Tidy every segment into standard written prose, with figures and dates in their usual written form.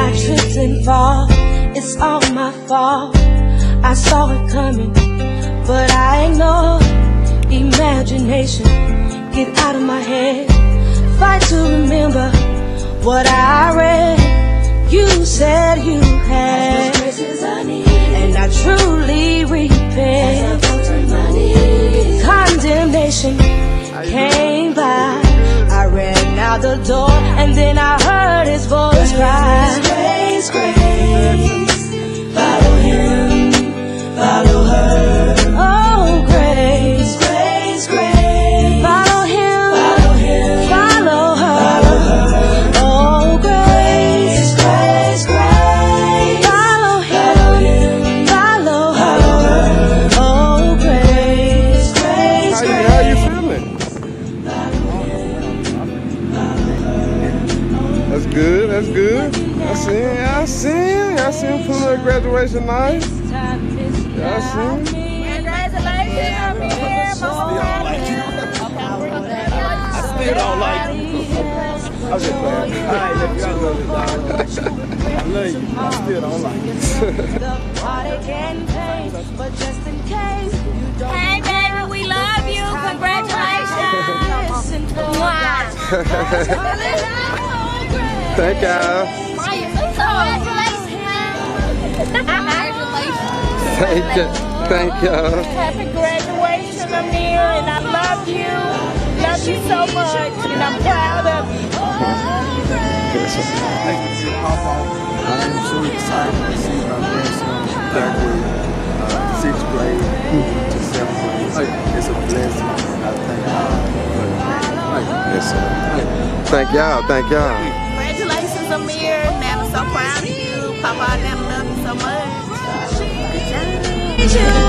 I tripped and fall, it's all my fault. I saw it coming, but I ignored. Imagination, get out of my head. Fight to remember what I read. You said you had, and I truly repent. Condemnation came by. I ran out the door, and then I heard his voice cry. Grace, grace, follow him, follow her. Oh, grace, grace, grace, follow him, follow her. Oh, grace, grace, grace, follow him, follow her. Oh, grace, grace, grace. How you feeling? That's good, that's good. I seen him pulling a graduation night. Yeah, I seen him. Congratulations, Amir. I still don't like you. I'm just playing. Alright, let you know this, dog. I love you. I still don't like you. Hey, baby, we love you. Congratulations. Thank y'all. Thank y'all. Happy graduation, Amir, and I love you. Love you so much, and I'm proud of you. I am so excited to see my grandson graduate 6th grade to 7th grade. It's a blessing. I thank God for it. Yes, sir. Thank y'all. Thank y'all. Congratulations, Amir. Nana, so proud of you. Papa, I never love you so much. Good job.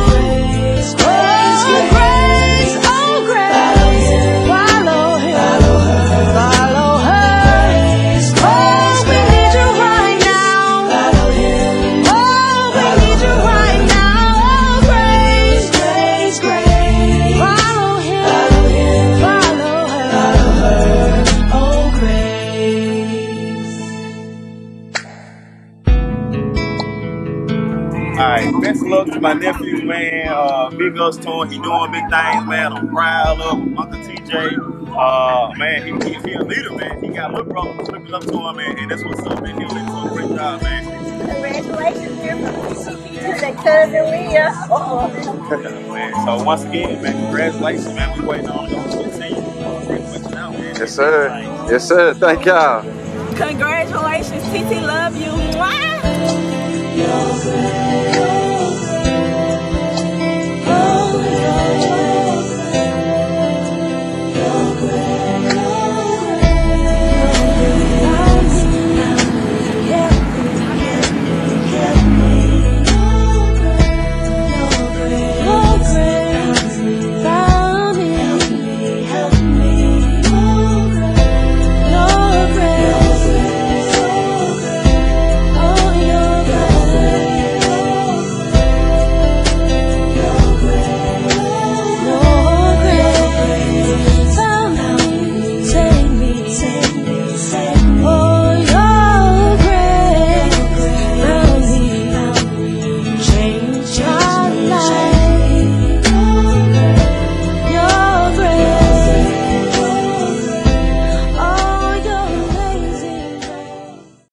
Alright, best of luck to my nephew, man. Big ups to him. He doing big things, man. I'm proud of him. Uncle TJ. Man, he a leader, man. He got a little brother looking up to him, man. And that's what's up, man. He'll do a great job, man. Congratulations, dear to the cousin Leah. Man, so once again, man, congratulations, man. We waiting on the 15. Yes, sir. Yes, sir. Thank y'all. Congratulations, TT. Love you. Mwah!